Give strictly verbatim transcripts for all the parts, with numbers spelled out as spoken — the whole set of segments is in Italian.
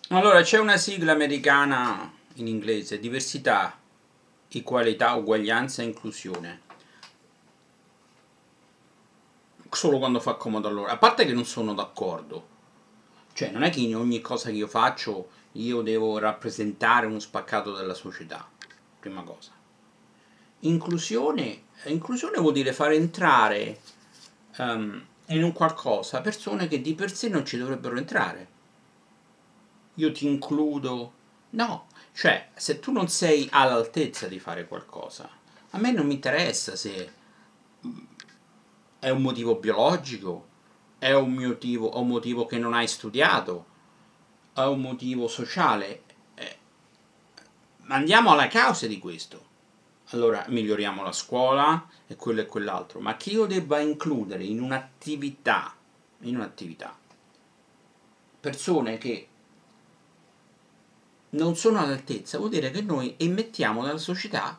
Allora, c'è una sigla americana in inglese: diversità, equalità, uguaglianza e inclusione. Solo quando fa comodo a loro. A parte che non sono d'accordo. Cioè, non è che in ogni cosa che io faccio io devo rappresentare uno spaccato della società. Prima cosa. Inclusione, inclusione vuol dire far entrare um, in un qualcosa persone che di per sé non ci dovrebbero entrare. Io ti includo. No, cioè, se tu non sei all'altezza di fare qualcosa, a me non mi interessa se è un motivo biologico, è un motivo, un motivo che non hai studiato, è un motivo sociale. Eh, andiamo alla causa di questo. Allora miglioriamo la scuola e quello e quell'altro, ma che io debba includere in un'attività, in un'attività, persone che non sono all'altezza, vuol dire che noi emettiamo dalla società,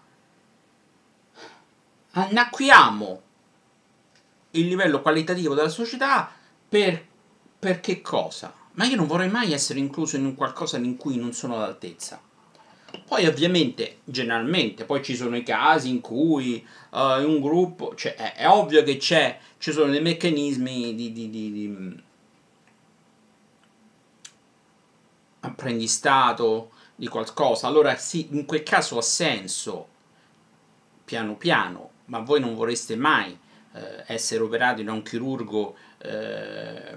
annacquiamo il livello qualitativo della società per, per che cosa? Ma io non vorrei mai essere incluso in un qualcosa in cui non sono all'altezza. Poi ovviamente, generalmente, poi ci sono i casi in cui uh, un gruppo, cioè è, è ovvio che c'è, ci sono dei meccanismi di, di, di, di apprendistato, di qualcosa, allora sì, in quel caso ha senso, piano piano, ma voi non vorreste mai eh, essere operati da un chirurgo eh,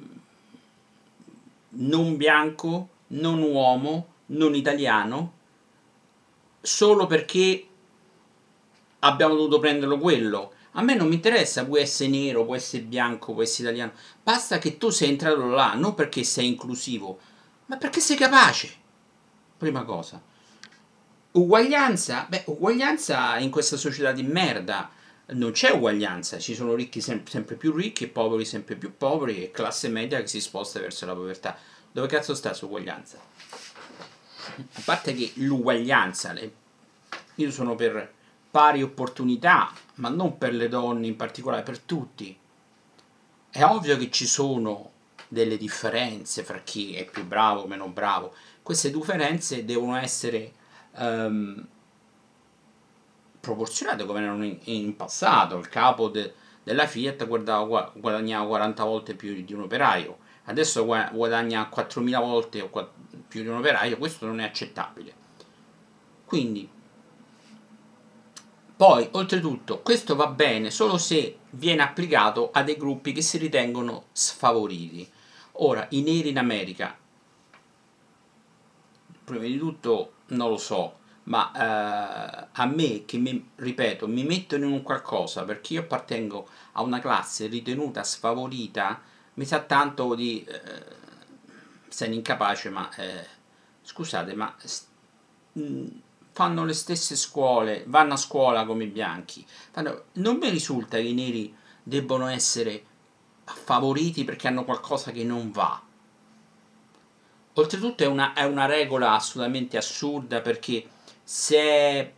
non bianco, non uomo, non italiano, solo perché abbiamo dovuto prenderlo quello. A me non mi interessa, puoi essere nero, puoi essere bianco, puoi essere italiano. Basta che tu sei entrato là, non perché sei inclusivo, ma perché sei capace. Prima cosa. Uguaglianza? Beh, uguaglianza in questa società di merda. Non c'è uguaglianza, ci sono ricchi sem- sempre più ricchi e poveri sempre più poveri e classe media che si sposta verso la povertà. Dove cazzo sta questa uguaglianza? A parte che l'uguaglianza, le- io sono per pari opportunità, ma non per le donne in particolare, per tutti. È ovvio che ci sono delle differenze fra chi è più bravo o meno bravo. Queste differenze devono essere ehm, proporzionate come erano in, in passato. Il capo de- della Fiat guardava, guadagnava quaranta volte più di un operaio, adesso guadagna quattromila volte più di un operaio, questo non è accettabile. Quindi, poi, oltretutto, questo va bene solo se viene applicato a dei gruppi che si ritengono sfavoriti. Ora, i neri in America, prima di tutto, non lo so, ma eh, a me, che mi, ripeto, mi mettono in un qualcosa perché io appartengo a una classe ritenuta sfavorita, mi sa tanto di eh, sei incapace, ma eh, scusate, ma mh, fanno le stesse scuole, vanno a scuola come i bianchi. Fanno, non mi risulta che i neri debbano essere favoriti perché hanno qualcosa che non va. Oltretutto è una, è una regola assolutamente assurda perché se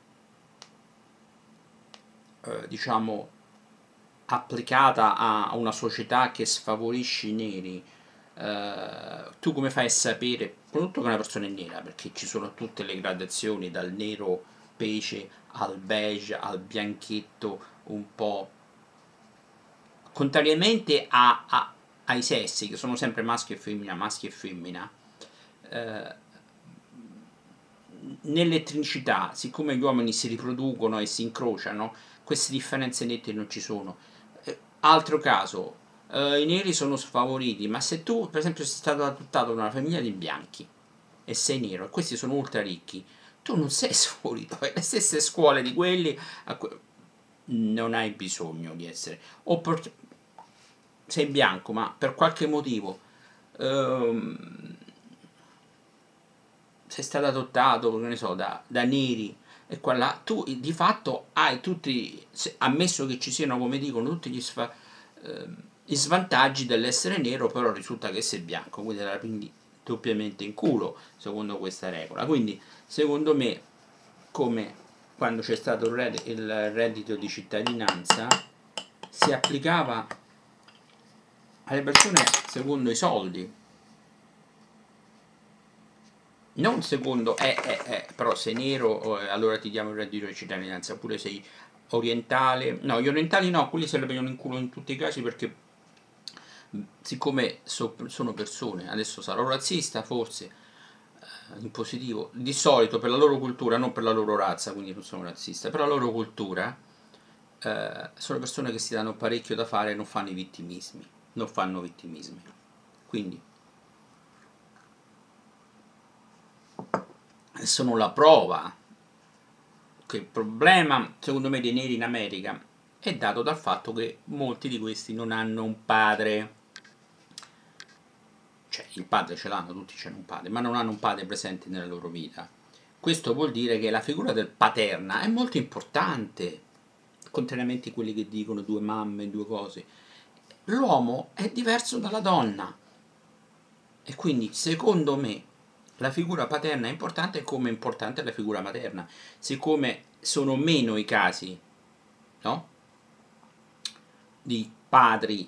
eh, diciamo applicata a una società che sfavorisce i neri, eh, tu come fai a sapere, soprattutto che una persona è nera, perché ci sono tutte le gradazioni dal nero pece al beige al bianchetto un po', contrariamente a, a- ai sessi che sono sempre maschio e femmina, maschio e femmina, eh, nell'etnicità, siccome gli uomini si riproducono e si incrociano, queste differenze nette non ci sono. Eh, altro caso, eh, i neri sono sfavoriti, ma se tu, per esempio, sei stato adottato da una famiglia di bianchi e sei nero, e questi sono ultra ricchi, tu non sei sfavorito, hai le stesse scuole di quelli, a que- non hai bisogno di essere. O per- sei bianco, ma per qualche motivo ehm, sei stato adottato, che ne so, da, da neri e qua là, tu di fatto hai tutti, ammesso che ci siano, come dicono, tutti gli, sfa, eh, gli svantaggi dell'essere nero, però risulta che sei bianco, quindi te la prendi doppiamente in culo, secondo questa regola. Quindi, secondo me, come quando c'è stato il reddito di cittadinanza, si applicava alle persone secondo i soldi. non secondo, eh, eh, eh, però sei nero, eh, allora ti diamo il reddito di cittadinanza, oppure sei orientale, no, gli orientali no, quelli se la prendono in culo in tutti i casi perché mh, siccome so- sono persone, adesso sarò razzista forse, eh, in positivo, di solito per la loro cultura, non per la loro razza, quindi non sono razzista, per la loro cultura, eh, sono persone che si danno parecchio da fare e non fanno i vittimismi, non fanno vittimismi. Quindi sono la prova che il problema, secondo me, dei neri in America è dato dal fatto che molti di questi non hanno un padre, cioè il padre ce l'hanno, tutti c'hanno un padre, ma non hanno un padre presente nella loro vita. Questo vuol dire che la figura del paterna è molto importante, contrariamente a quelli che dicono due mamme, due cose. L'uomo è diverso dalla donna e quindi, secondo me, la figura paterna è importante come è importante la figura materna. Siccome sono meno i casi, no? Di padri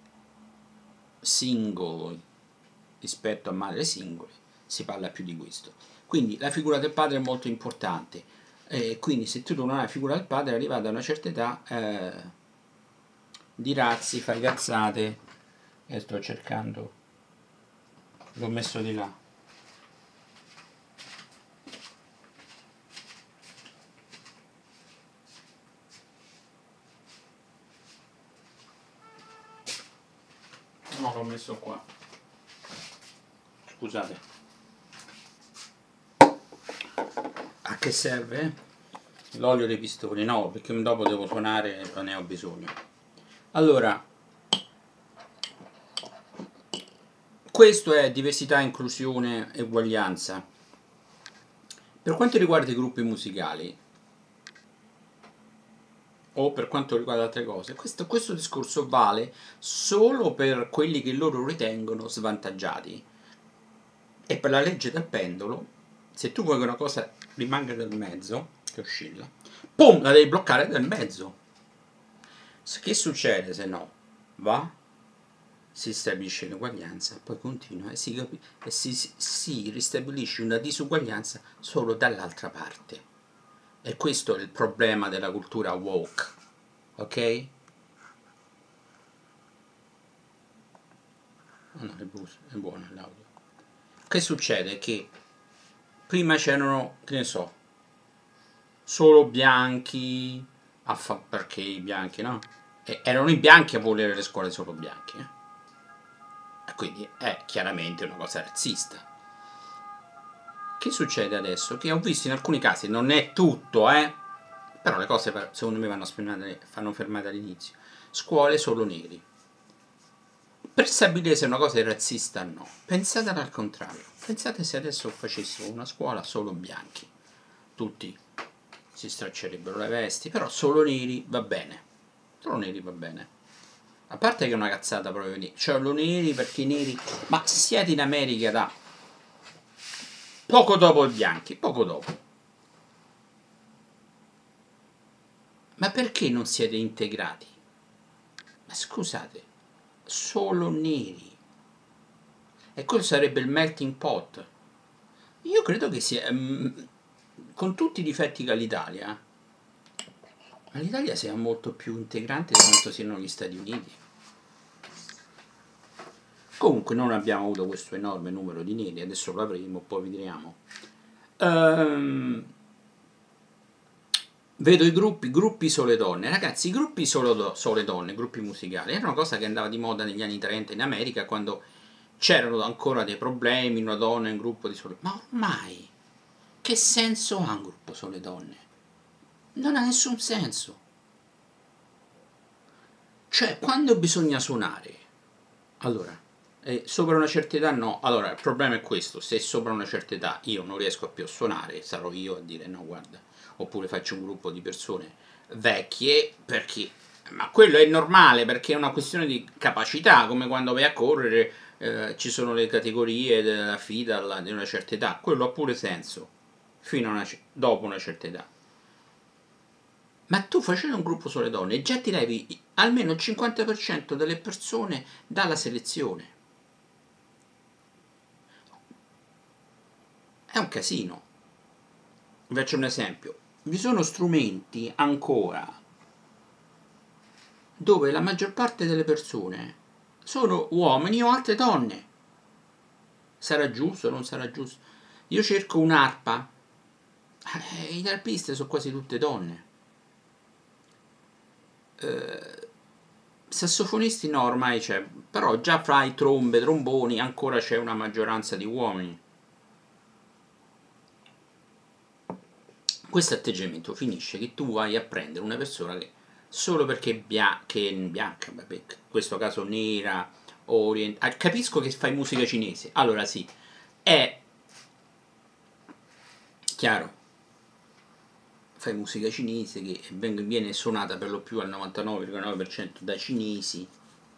singoli rispetto a madri singole, si parla più di questo. Quindi la figura del padre è molto importante. E quindi se tu non hai la figura del padre, arrivata a una certa età, eh, di razzi, fai cazzate, e sto cercando, l'ho messo di là. No, l'ho messo qua. Scusate. A che serve? L'olio dei pistoni? No, perché dopo devo suonare e ne ho bisogno. Allora, questo è diversità, inclusione e uguaglianza. Per quanto riguarda i gruppi musicali, o per quanto riguarda altre cose, questo, questo discorso vale solo per quelli che loro ritengono svantaggiati. E per la legge del pendolo, se tu vuoi che una cosa rimanga nel mezzo, che oscilla, pum, la devi bloccare nel mezzo. Che succede se no? Va, si stabilisce l'uguaglianza, poi continua e, si, capi- e si, si ristabilisce una disuguaglianza solo dall'altra parte. E questo è il problema della cultura woke, ok? Oh no, è, bu- è buono l'audio. Che succede? Che prima c'erano, che ne so, solo bianchi, a fa- perché i bianchi, no? E erano i bianchi a volere le scuole solo bianche. Eh? E quindi è chiaramente una cosa razzista. Che succede adesso? Che ho visto in alcuni casi, non è tutto, eh? Però le cose secondo me vanno fermate, fanno fermate all'inizio. Scuole solo neri. Per stabilire se una cosa è razzista o no, pensate al contrario. Pensate se adesso facessimo una scuola solo bianchi. Tutti si straccerebbero le vesti, però solo neri va bene. Solo neri va bene. A parte che è una cazzata proprio lì. Cioè, lo neri perché i neri... Ma se siete in America da... poco dopo i bianchi, poco dopo. Ma perché non siete integrati? Ma scusate, solo neri. E quello sarebbe il melting pot. Io credo che sia... mm, con tutti i difetti che ha l'Italia, ma l'Italia sia molto più integrante di quanto siano gli Stati Uniti. Comunque non abbiamo avuto questo enorme numero di neri, adesso lo avremo, poi vedremo. Ehm, vedo i gruppi, gruppi sole donne. Ragazzi, i gruppi solo do- sole donne, gruppi musicali, era una cosa che andava di moda negli anni trenta in America, quando c'erano ancora dei problemi, una donna in un gruppo di sole. Ma ormai, che senso ha un gruppo sole donne? Non ha nessun senso. Cioè, quando bisogna suonare, allora, eh, sopra una certa età no. Allora, il problema è questo: se sopra una certa età io non riesco più a suonare, sarò io a dire no, guarda, oppure faccio un gruppo di persone vecchie, perché, ma quello è normale, perché è una questione di capacità, come quando vai a correre, eh, ci sono le categorie della F I D A L di una certa età, quello ha pure senso, fino a una, dopo una certa età. Ma tu facendo un gruppo sulle donne già ti levi almeno il cinquanta per cento delle persone dalla selezione. È un casino. Vi faccio un esempio. Vi sono strumenti ancora dove la maggior parte delle persone sono uomini o altre donne. Sarà giusto o non sarà giusto? Io cerco un'arpa, eh, i arpiste sono quasi tutte donne. Eh, sassofonisti no, ormai c'è, però già fra i trombe, tromboni ancora c'è una maggioranza di uomini. Questo atteggiamento finisce che tu vai a prendere una persona che solo perché è bia che è bianca, vabbè, in questo caso nera o orientale, capisco che fai musica cinese, allora sì, è chiaro, fai musica cinese che viene suonata per lo più al novantanove virgola nove per cento da cinesi.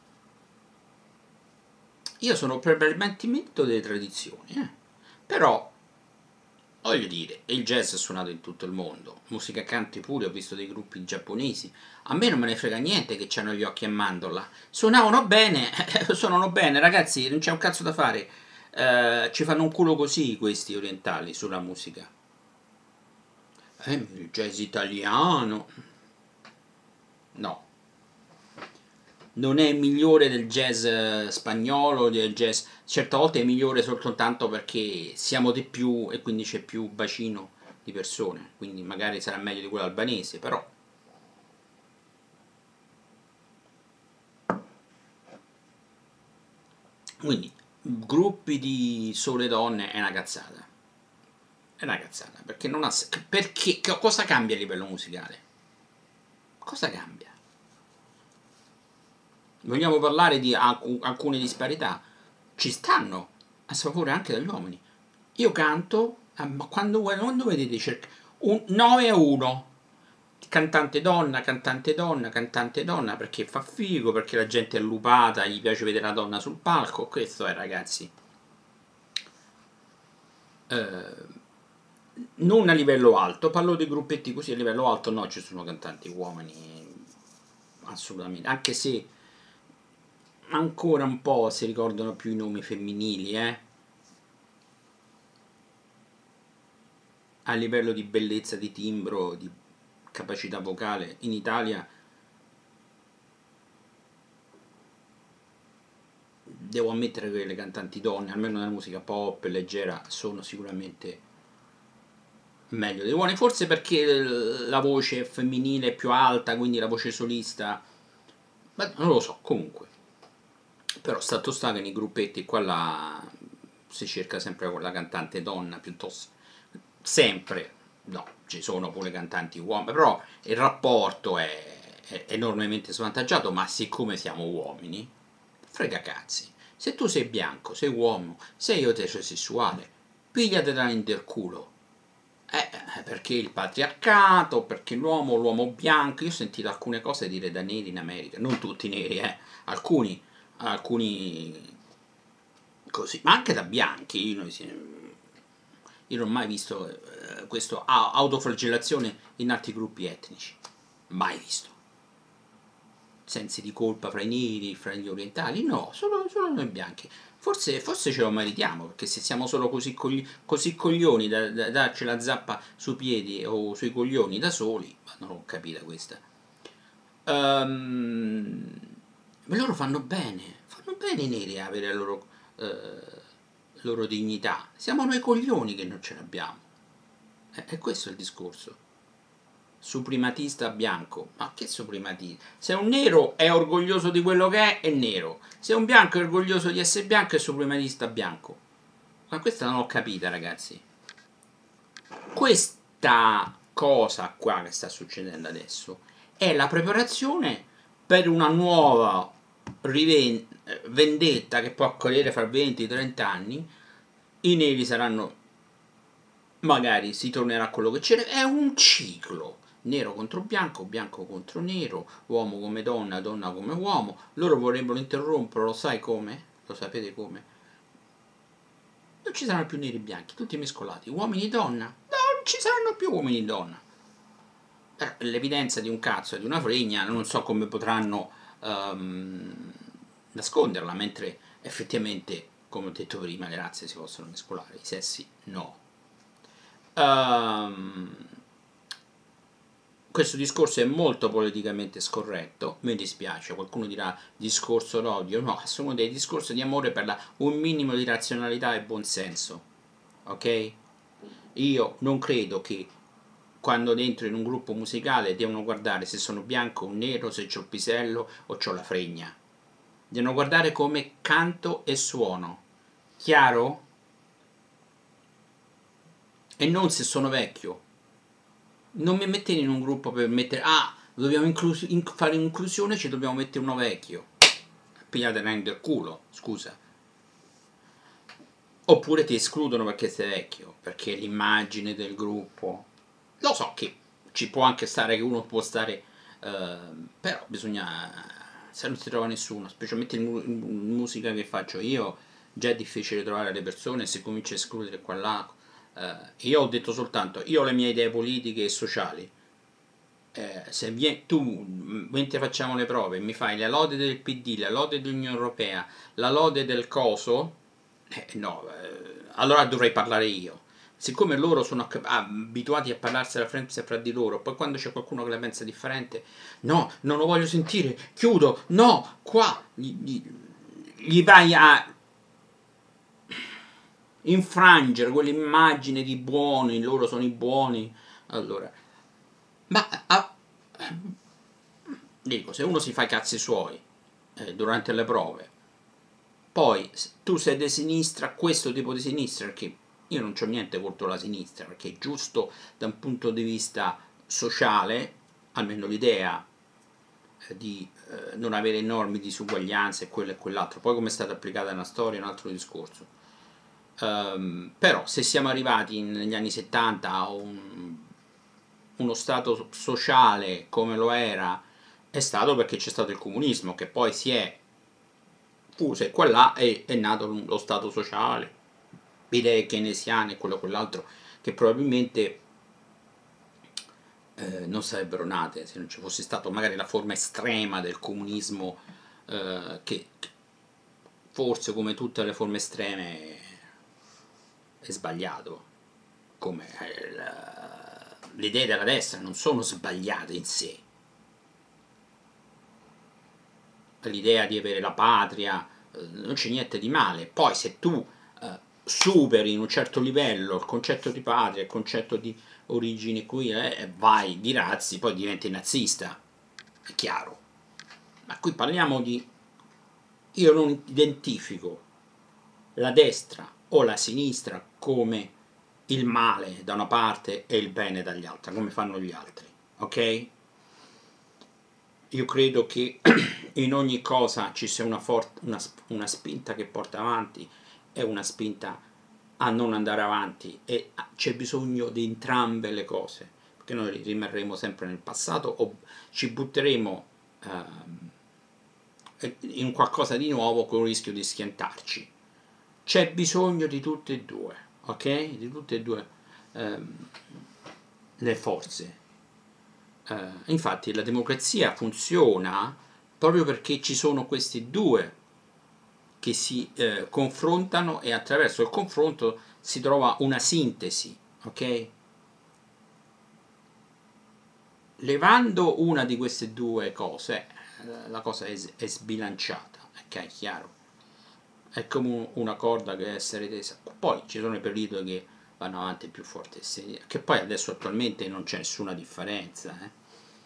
Io sono probabilmente delle tradizioni, eh? Però voglio dire, il jazz è suonato in tutto il mondo, musica country pure, ho visto dei gruppi giapponesi, a me non me ne frega niente che hanno gli occhi a mandorla, suonavano bene, suonano bene, ragazzi, non c'è un cazzo da fare, eh, ci fanno un culo così questi orientali sulla musica. Eh, il jazz italiano, no, non è migliore del jazz spagnolo, del jazz, certe volte è migliore soltanto perché siamo di più e quindi c'è più bacino di persone, quindi magari sarà meglio di quello albanese, però quindi gruppi di sole donne è una cazzata, è una cazzata, perché non ha, perché cosa cambia a livello musicale? Cosa cambia? Vogliamo parlare di alcune disparità? Ci stanno a sfavore anche dagli uomini. Io canto, ma quando, quando vedete un nove a uno, cantante donna, cantante donna, cantante donna, perché fa figo, perché la gente è allupata, gli piace vedere la donna sul palco, questo è, ragazzi. Eh, non a livello alto, parlo di gruppetti così, a livello alto no, ci sono cantanti uomini, assolutamente, anche se ancora un po' si ricordano più i nomi femminili, eh? A livello di bellezza, di timbro, di capacità vocale, in Italia devo ammettere che le cantanti donne, almeno nella musica pop leggera, sono sicuramente meglio dei uomini, forse perché la voce femminile è più alta, quindi la voce solista, ma non lo so, comunque. Però stato sta che nei gruppetti qua là si cerca sempre la cantante donna piuttosto, sempre, no, ci sono pure cantanti uomini, però il rapporto è, è enormemente svantaggiato, ma siccome siamo uomini, frega cazzi, se tu sei bianco, sei uomo, sei eterosessuale, pigliatela nel culo. Eh, perché il patriarcato, perché l'uomo, l'uomo bianco, io ho sentito alcune cose dire da neri in America, non tutti i neri, eh, alcuni, alcuni così, ma anche da bianchi, io, io non ho mai visto eh, questa autoflagellazione in altri gruppi etnici, mai visto. Sensi di colpa fra i neri, fra gli orientali, no, solo, solo noi bianchi. Forse, forse ce lo meritiamo, perché se siamo solo così, cogli, così coglioni da, da darci la zappa sui piedi o sui coglioni da soli, ma non ho capito questa. Um, loro fanno bene, fanno bene i neri a avere la loro, eh, loro dignità. Siamo noi coglioni che non ce l'abbiamo. E, e questo è il discorso. Suprimatista bianco, ma che suprimatista? Se un nero è orgoglioso di quello che è, è nero. Se un bianco è orgoglioso di essere bianco, è suprimatista bianco. Ma questa non l'ho capita, ragazzi. Questa cosa qua che sta succedendo adesso è la preparazione per una nuova vendetta che può accadere fra venti trenta anni. I neri saranno, magari si tornerà a quello che c'era, è un ciclo. Nero contro bianco, bianco contro nero, uomo come donna, donna come uomo. Loro vorrebbero interromperlo, lo sai come? Lo sapete come? Non ci saranno più neri e bianchi, tutti mescolati, uomini e donna. Non ci saranno più uomini e donna. L'evidenza di un cazzo e di una fregna non so come potranno um, nasconderla, mentre effettivamente, come ho detto prima, le razze si possono mescolare, i sessi no. um, questo discorso è molto politicamente scorretto, mi dispiace, qualcuno dirà discorso d'odio, no, sono dei discorsi di amore per la, un minimo di razionalità e buonsenso, ok? Io non credo che quando entro in un gruppo musicale devono guardare se sono bianco o nero, se c'ho il pisello o c'ho la fregna, devono guardare come canto e suono, chiaro? E non se sono vecchio. Non mi mettete in un gruppo per mettere, ah, dobbiamo inclus in fare inclusione, ci dobbiamo mettere uno vecchio. Pigliate del culo, scusa. Oppure ti escludono perché sei vecchio, perché l'immagine del gruppo. Lo so che ci può anche stare, che uno può stare, eh, però bisogna, se non si trova nessuno, specialmente in, mu in musica che faccio io, già è difficile trovare le persone, se cominci a escludere qua là. Eh, io ho detto soltanto, io ho le mie idee politiche e sociali. Eh, se vieni, tu, mentre facciamo le prove, mi fai la lode del P D, la lode dell'Unione Europea, la lode del coso, eh, no, eh, allora dovrei parlare io. Siccome loro sono abituati a parlarsi fra di loro, poi quando c'è qualcuno che la pensa differente, no, non lo voglio sentire, chiudo, no, qua, gli, gli, gli vai a infrangere quell'immagine di buoni, loro sono i buoni, allora, ma a, dico, se uno si fa i cazzi suoi eh, durante le prove, poi tu sei di sinistra, questo tipo di sinistra, perché io non c'ho niente contro la sinistra, perché è giusto da un punto di vista sociale, almeno l'idea eh, di eh, non avere enormi disuguaglianze e quello e quell'altro, poi come è stata applicata nella storia è un altro discorso. Um, però se siamo arrivati negli anni settanta a un, uno stato sociale come lo era, è stato perché c'è stato il comunismo, che poi si è fuso e qua là è, è nato lo stato sociale, idee keynesiane e quello e quell'altro, che probabilmente eh, non sarebbero nate se non ci fosse stato magari la forma estrema del comunismo, eh, che forse come tutte le forme estreme è sbagliato, come le idee della destra non sono sbagliate in sé, l'idea di avere la patria, non c'è niente di male, poi se tu eh, superi in un certo livello il concetto di patria, il concetto di origini qui, eh, vai di razzi, poi diventi nazista, è chiaro, ma qui parliamo di, io non identifico la destra o la sinistra come il male da una parte e il bene dall'altra, come fanno gli altri, ok? Io credo che in ogni cosa ci sia una, una, una spinta che porta avanti e una spinta a non andare avanti, e c'è bisogno di entrambe le cose, perché noi rimarremo sempre nel passato o ci butteremo eh, in qualcosa di nuovo con il rischio di schiantarci. C'è bisogno di tutte e due, ok? Di tutte e due ehm, le forze. Eh, infatti la democrazia funziona proprio perché ci sono questi due che si eh, confrontano e attraverso il confronto si trova una sintesi, ok? Levando una di queste due cose, la cosa è, è sbilanciata, ok? È chiaro? È come una corda che deve essere tesa. Poi ci sono i periodi che vanno avanti più forti, che poi adesso attualmente non c'è nessuna differenza, eh?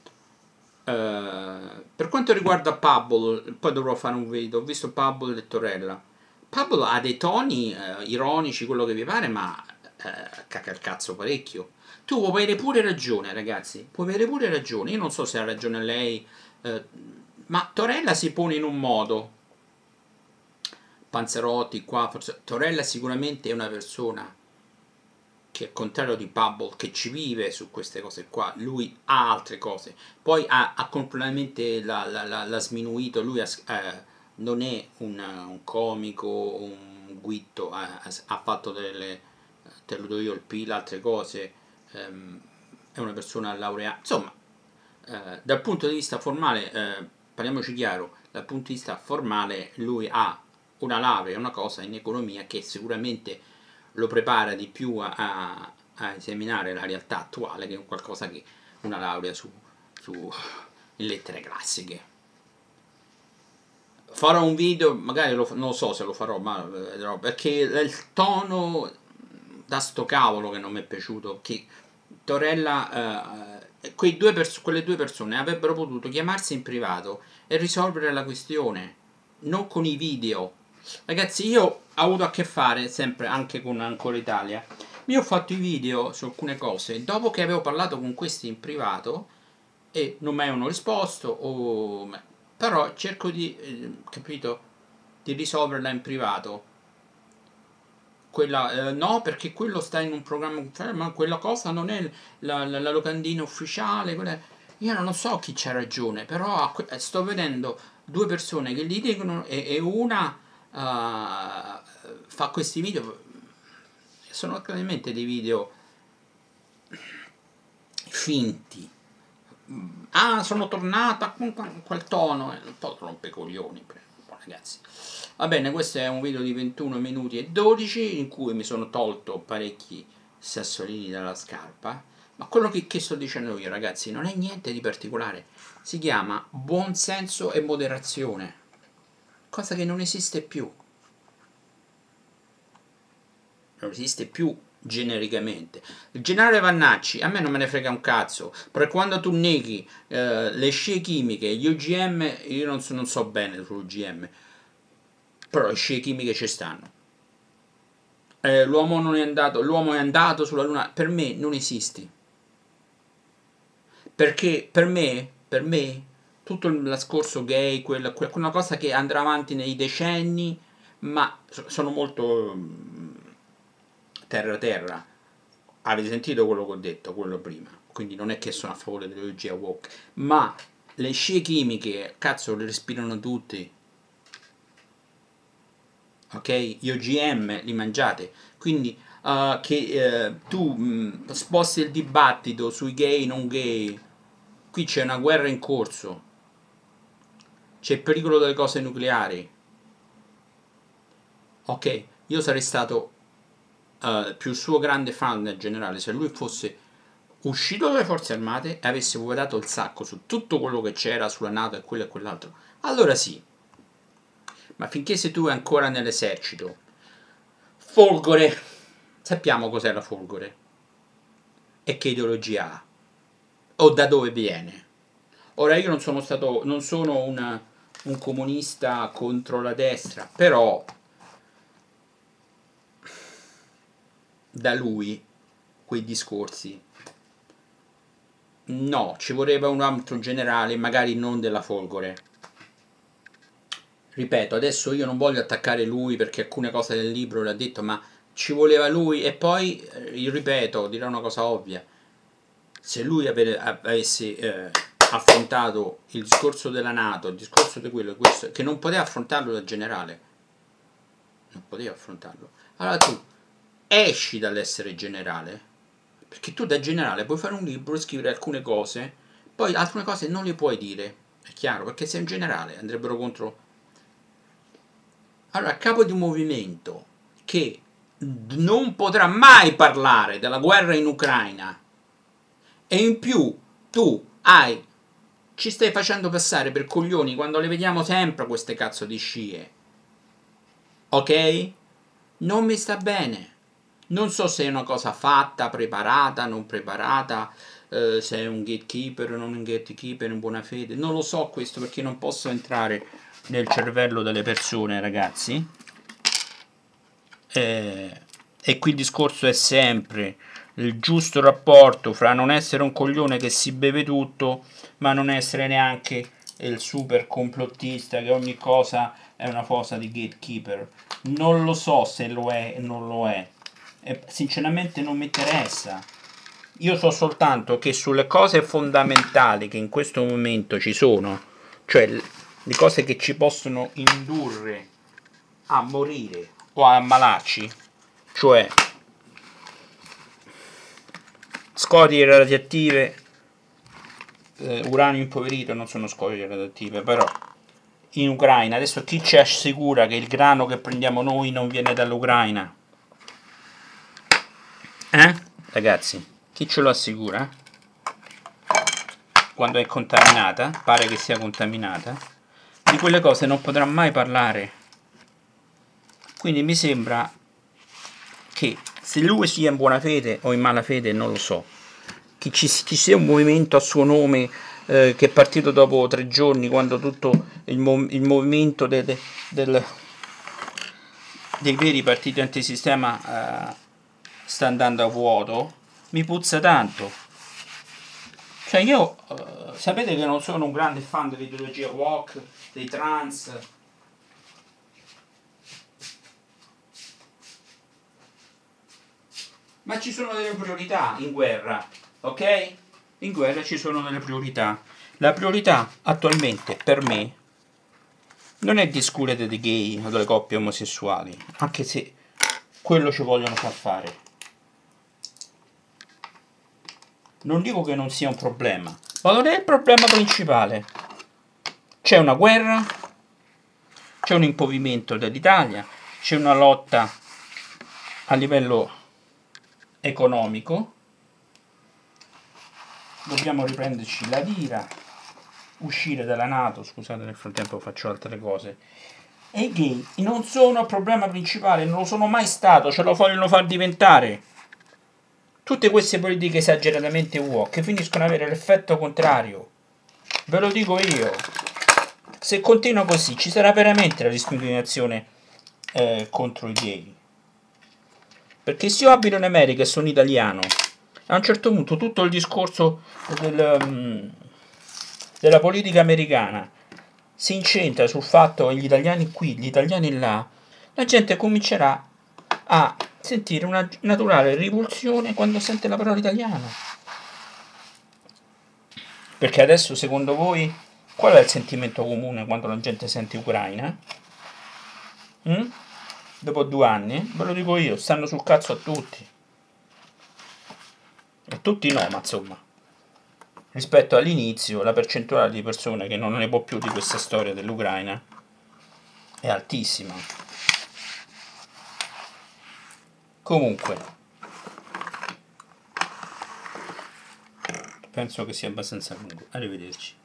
Uh, per quanto riguarda Pablo, poi dovrò fare un video, ho visto Pablo e Torella. Pablo ha dei toni uh, ironici, quello che vi pare, ma uh, caca il cazzo parecchio. Tu puoi avere pure ragione, ragazzi, puoi avere pure ragione, io non so se ha ragione lei, uh, ma Torella si pone in un modo, Panzerotti qua, forse Torella sicuramente è una persona che al contrario di Bubble che ci vive su queste cose qua, lui ha altre cose, poi ha, ha completamente l'ha, l'ha, l'ha sminuito, lui ha, eh, non è un, un comico, un guitto, ha, ha fatto delle, te lo do io il P I L, altre cose, ehm, è una persona laureata, insomma, eh, dal punto di vista formale, eh, parliamoci chiaro, dal punto di vista formale lui ha una laurea, una cosa in economia che sicuramente lo prepara di più a, a, a esaminare la realtà attuale, che è qualcosa che una laurea su, su in lettere classiche. Farò un video, magari lo, non lo so se lo farò, ma vedrò, perché il tono da sto cavolo che non mi è piaciuto, che Torella, eh, quei due quelle due persone avrebbero potuto chiamarsi in privato e risolvere la questione, non con i video. Ragazzi, io ho avuto a che fare sempre anche con Ancora Italia. Io ho fatto i video su alcune cose dopo che avevo parlato con questi in privato e non mi hanno risposto, o... però cerco di, eh, capito, di risolverla in privato. Quella, eh, no, perché quello sta in un programma, ma quella cosa non è la, la, la locandina ufficiale. Quella... Io non so chi c'ha ragione, però sto vedendo due persone che litigano e, e una uh, fa questi video. Sono chiaramente dei video finti. Ah, sono tornata con quel tono, un po' rompecoglioni, ragazzi. Va bene, questo è un video di ventuno minuti e dodici in cui mi sono tolto parecchi sassolini dalla scarpa, ma quello che, che sto dicendo io, ragazzi, non è niente di particolare. Si chiama buonsenso e moderazione, cosa che non esiste più. Non esiste più genericamente. Il generale Vannacci, a me non me ne frega un cazzo, perché quando tu neghi eh, le scie chimiche, gli O G M, io non so, non so bene sull'O G M, però le scie chimiche ci stanno. Eh, l'uomo non è andato, l'uomo è andato sulla Luna, per me non esisti. Perché per me, per me, tutto il discorso gay, quella, quella, una cosa che andrà avanti nei decenni, ma sono molto terra terra. Avete sentito quello che ho detto, quello prima, quindi non è che sono a favore dell'ideologia woke, ma le scie chimiche, cazzo, le respirano tutti, ok? Gli O G M li mangiate, quindi uh, che uh, tu mh, sposti il dibattito sui gay non gay, qui c'è una guerra in corso, c'è il pericolo delle cose nucleari, ok? Io sarei stato uh, più suo grande fan in generale se lui fosse uscito dalle forze armate e avesse votato il sacco su tutto quello che c'era sulla NATO e quello e quell'altro, allora sì. Ma finché sei tu ancora nell'esercito, Folgore, sappiamo cos'è la Folgore e che ideologia ha o da dove viene. Ora io non sono stato, non sono una, un comunista contro la destra, però da lui quei discorsi no, ci voleva un altro generale, magari non della Folgore. Ripeto, adesso io non voglio attaccare lui perché alcune cose del libro le ha detto, ma ci voleva lui. E poi, io ripeto, dirò una cosa ovvia, se lui avesse eh, affrontato il discorso della NATO, il discorso di quello, questo, che non poteva affrontarlo da generale, non poteva affrontarlo, allora tu esci dall'essere generale, perché tu da generale puoi fare un libro e scrivere alcune cose, poi alcune cose non le puoi dire, è chiaro, perché sei un generale, andrebbero contro. Allora, a capo di un movimento che non potrà mai parlare della guerra in Ucraina e in più tu hai, ci stai facendo passare per coglioni quando le vediamo sempre queste cazzo di scie, ok? Non mi sta bene. Non so se è una cosa fatta, preparata, non preparata, eh, se è un gatekeeper o non un gatekeeper in buona fede, non lo so questo perché non posso entrare nel cervello delle persone, ragazzi. Eh, e qui il discorso è sempre il giusto rapporto fra non essere un coglione che si beve tutto, ma non essere neanche il super complottista che ogni cosa è una cosa di gatekeeper. Non lo so se lo è e non lo è. E sinceramente non mi interessa. Io so soltanto che sulle cose fondamentali che in questo momento ci sono, cioè le cose che ci possono indurre a morire o a ammalarci, cioè scorie radioattive, eh, uranio impoverito, non sono scorie radioattive, però in Ucraina, adesso chi ci assicura che il grano che prendiamo noi non viene dall'Ucraina? Eh? ragazzi, chi ce lo assicura? Quando è contaminata, pare che sia contaminata, di quelle cose non potrà mai parlare. Quindi mi sembra che se lui sia in buona fede o in mala fede non lo so, che ci, ci sia un movimento a suo nome eh, che è partito dopo tre giorni, quando tutto il, mov il movimento de de del, dei veri partiti antisistema eh, sta andando a vuoto, mi puzza tanto. Cioè io eh, sapete che non sono un grande fan dell'ideologia woke, dei trans, ma ci sono delle priorità in guerra, ok? In guerra ci sono delle priorità. La priorità attualmente per me non è discutere dei gay o delle coppie omosessuali, anche se quello ci vogliono far fare. Non dico che non sia un problema, ma non è il problema principale. C'è una guerra, c'è un impoverimento dell'Italia, c'è una lotta a livello economico, dobbiamo riprenderci la lira, uscire dalla NATO, scusate nel frattempo faccio altre cose, e i gay non sono il problema principale, non lo sono mai stato, ce lo vogliono far diventare. Tutte queste politiche esageratamente woke finiscono ad avere l'effetto contrario, ve lo dico io. Se continua così ci sarà veramente la discriminazione eh, contro i gay, perché se io abito in America e sono italiano, a un certo punto tutto il discorso del, um, della politica americana si incentra sul fatto che gli italiani qui, gli italiani là, la gente comincerà a sentire una naturale ripulsione quando sente la parola italiano. Perché adesso secondo voi qual è il sentimento comune quando la gente sente Ucraina? Mm? Dopo due anni, ve lo dico io, stanno sul cazzo a tutti. A tutti no, ma insomma, rispetto all'inizio la percentuale di persone che non ne può più di questa storia dell'Ucraina è altissima. Comunque, penso che sia abbastanza lungo. Arrivederci.